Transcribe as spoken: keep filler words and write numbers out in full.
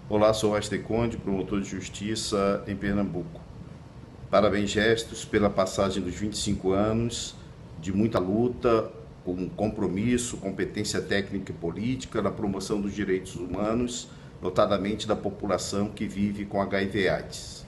Olá, sou Wesley Conde, promotor de justiça em Pernambuco. Parabéns, Gestos, pela passagem dos vinte e cinco anos de muita luta, com compromisso, competência técnica e política na promoção dos direitos humanos, notadamente da população que vive com H I V/AIDS.